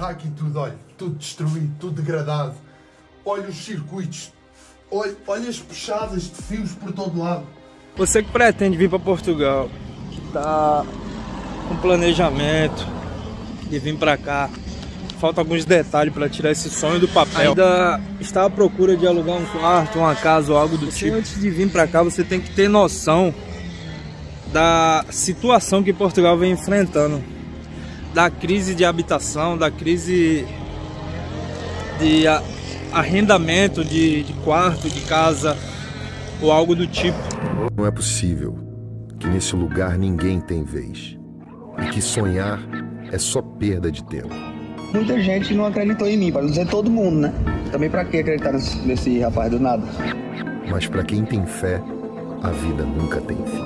Está aqui tudo, olha, tudo destruído, tudo degradado. Olha os circuitos, olha as puxadas de fios por todo lado. Você que pretende vir para Portugal, que está com planejamento de vir para cá, falta alguns detalhes para tirar esse sonho do papel. Ainda está à procura de alugar um quarto, uma casa ou algo do tipo. Antes de vir para cá, você tem que ter noção da situação que Portugal vem enfrentando, da crise de habitação, da crise de arrendamento de quarto, de casa ou algo do tipo. Não é possível que nesse lugar ninguém tem vez e que sonhar é só perda de tempo. Muita gente não acreditou em mim, para não dizer todo mundo, né? Também para que acreditar nesse rapaz do nada? Mas para quem tem fé, a vida nunca tem fim.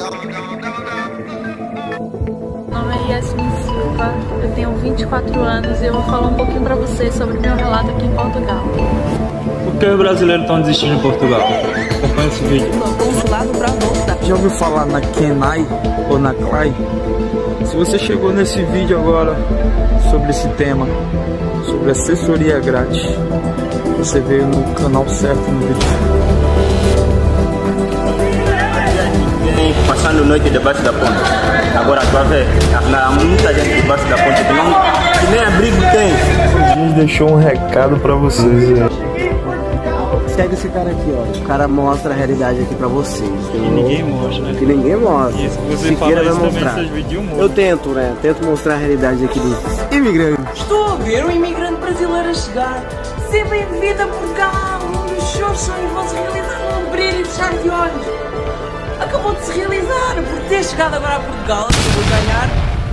Meu nome é Yasmin Silva, eu tenho 24 anos e eu vou falar um pouquinho para vocês sobre o meu relato aqui em Portugal. Por que os brasileiros estão desistindo de Portugal? Acompanhe esse vídeo. Consulado para voltar. Já ouviu falar na Kenai ou na Clay? Se você chegou nesse vídeo agora sobre esse tema, sobre assessoria grátis, você veio no canal certo no vídeo. Passando noite debaixo da ponte. Agora tu vai ver, há muita gente debaixo da ponte que nem abrigo tem. A gente deixou um recado pra vocês. Segue esse cara aqui, ó. O cara mostra a realidade aqui pra vocês. Que ninguém mostra, né? Que ninguém mostra. Isso, você Siqueira fala vai isso mostrar. também, vídeos, eu tento, né? Tento mostrar a realidade aqui dos imigrantes. Estou a ver um imigrante brasileiro a chegar. Seja bem-vindo a Portugal, onde os seus sonhos vão se realizar num abrir e fechar de olhos. Acabou de se realizar por ter chegado agora a Portugal, acabou de ganhar.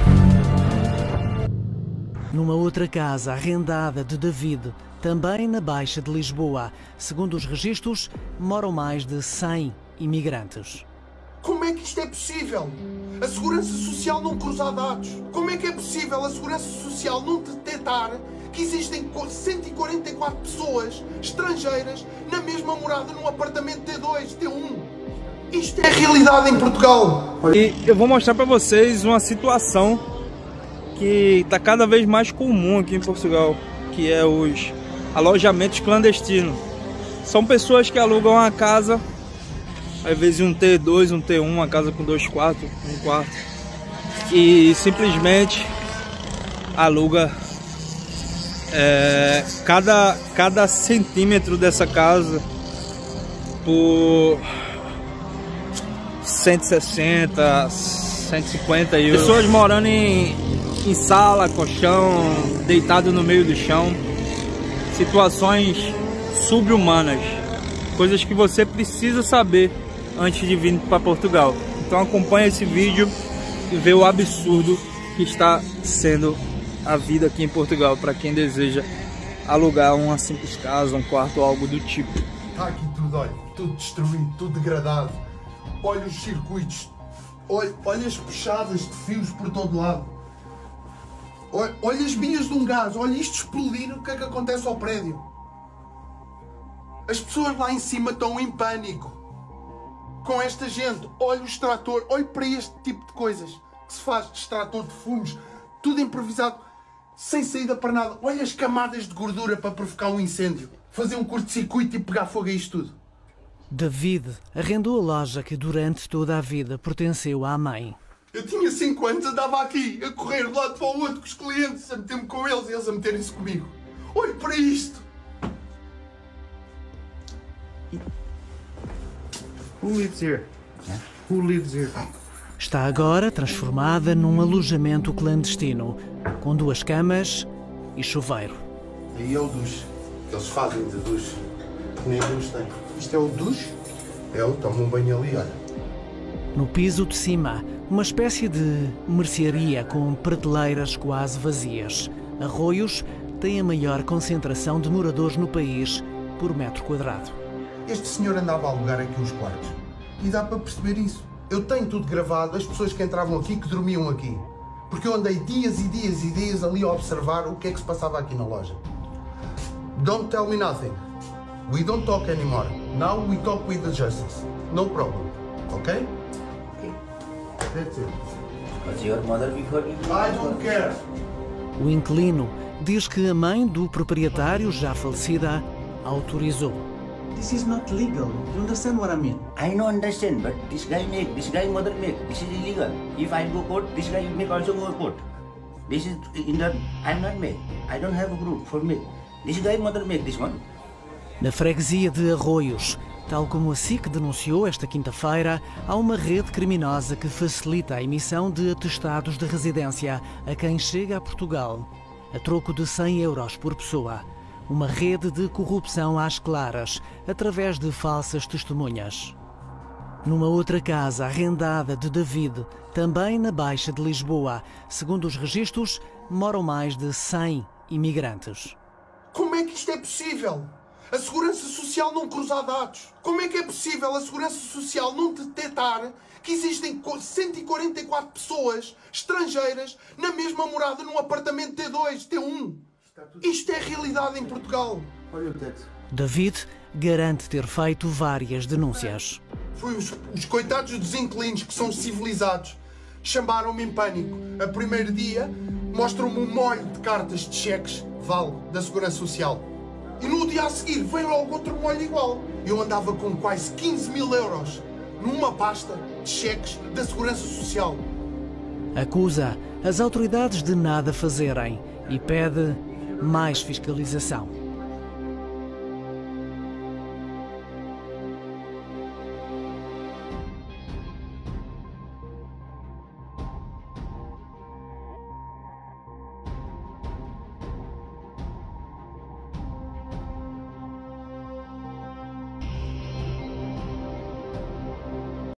Numa outra casa arrendada de David, também na Baixa de Lisboa, segundo os registros, moram mais de 100 imigrantes. Como é que isto é possível? A Segurança Social não cruzar dados. Como é que é possível a Segurança Social não detectar que existem 144 pessoas estrangeiras na mesma morada num apartamento T2, T1? Isto é a realidade em Portugal. E eu vou mostrar para vocês uma situação que está cada vez mais comum aqui em Portugal, que é os alojamentos clandestinos. São pessoas que alugam uma casa, às vezes um T2, um T1, uma casa com 2 quartos, um quarto, e simplesmente aluga cada centímetro dessa casa por 160, 150 euros. Pessoas morando em sala, colchão, deitado no meio do chão. Situações sub-humanas. Coisas que você precisa saber antes de vir para Portugal. Então acompanhe esse vídeo e vê o absurdo que está sendo a vida aqui em Portugal para quem deseja alugar uma simples casa, um quarto ou algo do tipo. Está aqui tudo, olha, tudo destruído, tudo degradado. Olha os circuitos, olha as puxadas de fios por todo lado. Olha as bilhas de um gás, olha isto explodir, o que é que acontece ao prédio? As pessoas lá em cima estão em pânico com esta gente. Olha o extrator, olha para este tipo de coisas que se faz, extrator de fumos, tudo improvisado, sem saída para nada. Olha as camadas de gordura para provocar um incêndio, fazer um curto-circuito e pegar fogo a isto tudo. David arrendou a loja que durante toda a vida pertenceu à mãe. Eu tinha 5 anos, andava aqui a correr de um lado para o outro com os clientes, a meter-me com eles e eles a meterem-se comigo. Olhe para isto! Who lives here? Who lives here? Está agora transformada num alojamento clandestino, com 2 camas e chuveiro. Aí é o duche, que eles fazem de duche, que nem duche tem. Isto é o duche? Eu tomo um banho ali, olha. No piso de cima, uma espécie de mercearia com prateleiras quase vazias. Arroios tem a maior concentração de moradores no país por metro quadrado. Este senhor andava a alugar aqui os quartos e dá para perceber isso. Eu tenho tudo gravado, as pessoas que entravam aqui, que dormiam aqui. Porque eu andei dias e dias e dias ali a observar o que é que se passava aqui na loja. Don't tell me nothing. We don't talk anymore. Now we talk with the justice. No problem. Okay? That's it. What's your mother before you? I don't care. O inquilino diz que a mãe do proprietário, já falecida, autorizou. This is not legal. You understand what I mean? I don't understand, but this guy mother make. This is illegal. If I go court, this guy make also go court. This is I'm not make. I don't have a group for me. This guy mother make this one. Na freguesia de Arroios, tal como a SIC denunciou esta quinta-feira, há uma rede criminosa que facilita a emissão de atestados de residência a quem chega a Portugal, a troco de 100 euros por pessoa. Uma rede de corrupção às claras, através de falsas testemunhas. Numa outra casa arrendada de David, também na Baixa de Lisboa, segundo os registros, moram mais de 100 imigrantes. Como é que isto é possível? A Segurança Social não cruzar dados. Como é que é possível a Segurança Social não detectar que existem 144 pessoas estrangeiras na mesma morada num apartamento T2, T1? Isto é realidade em Portugal. Olha o teto. David garante ter feito várias denúncias. Foi os coitados dos inquilinos que são civilizados. Chamaram-me em pânico. A primeiro dia mostram-me um molho de cartas de cheques, vale, da Segurança Social. E no dia a seguir veio logo outro molho igual. Eu andava com quase 15 mil euros numa pasta de cheques da Segurança Social. Acusa as autoridades de nada fazerem e pede mais fiscalização.